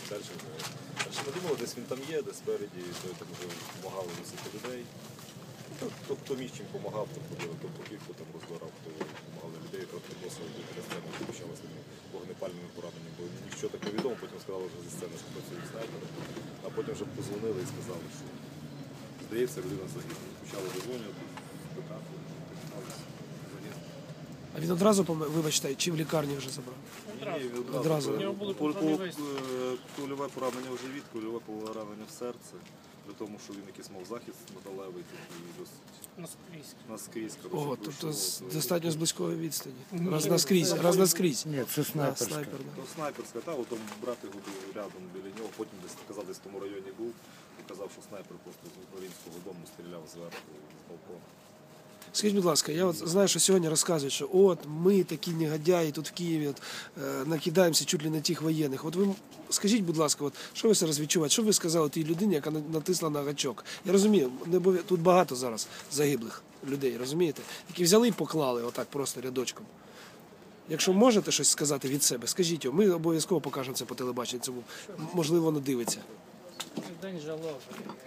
далі вже. Далі ми думали, десь він там є, десь спереді, то там вже допомагали носити людей. Хто міг чим допомагав, то ходили, хто поків, хто там розбирав, хто допомагали людей, хто приносили до сцени, почали з тими вогнепальними пораненнями. Бо нічого такого відомо, потім сказали вже зі сцени, що працюють снайпери. А потім вже позвонили і сказали, що здається, людина загинула. Почали дозвонювати, питати, загинули. А він одразу, вибачте, чи в лікарні вже забрав? Ні, Одразу. У нього були контрольні висновки. Кульове поранення в живіт, кульове поранення в серце. При тому, що він якийсь мав захист металевий, такий досить наскрізь. Ого, тобто достатньо з близької відстані. Раз наскрізь. Ні, це снайперська. Снайпер, да. То снайперська, та, от брат його був рядом біля нього, потім десь казав, десь в тому районі був, і казав, що снайпер просто з українського дому стріляв зверху, з балкона. Скажіть, будь ласка, я от знаю, що сьогодні розказують, що от ми такі негодяї тут в Києві от, накидаємося чуть ли не тих воєнних. От ви скажіть, будь ласка, от, що ви зараз відчуваєте? Що ви сказали тій людині, яка натисла на гачок? Я розумію, тут багато зараз загиблих людей, розумієте? Які взяли і поклали отак просто рядочком. Якщо можете щось сказати від себе, скажіть його. Ми обов'язково покажемо це по телебаченню, цьому, можливо, воно дивиться. День жалоб.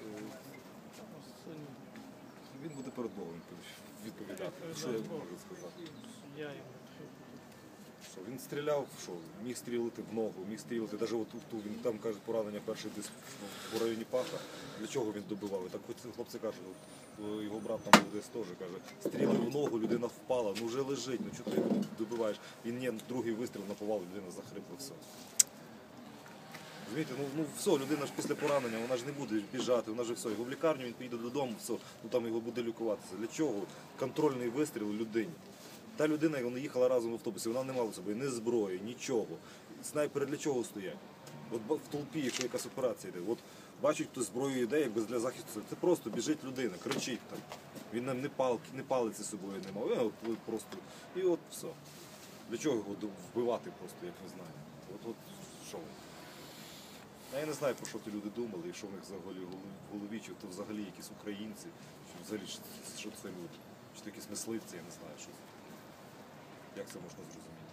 Він буде перед Богом відповідати. Що я можу сказати? Я йому. Що він стріляв, що міг стрілити в ногу, міг стрілити, навіть отут, він там каже, поранення перше десь в районі паха. Для чого він добивав? І так хлопці кажуть, його брат там був десь теж, каже, стрілив в ногу, людина впала, ну вже лежить, ну чого ти його добиваєш? Він ні, другий вистріл наповав, людина захрипла, все. Розумієте, ну все, людина ж після поранення, вона ж не буде біжати, вона ж все, його в лікарню, він поїде додому, все, ну там його буде лікуватися. Для чого? Контрольний вистріл людині. Та людина, вона їхала разом в автобусі, вона не мала з собою ні зброї, нічого. Снайпери для чого стоять? От в толпі, якщо якась операція йде, от бачать, хтось зброю йде, якби для захисту, це просто біжить людина, кричить там. Він нам не палиці з собою не мав, от просто, і от все. Для чого його вбивати просто, як не знаю. От що? Я не знаю, про що ті люди думали, і що в них взагалі в голові, чи то взагалі якісь українці, чи взагалі що це люди, чи то якісь мисливці, я не знаю, що це. Як це можна зрозуміти?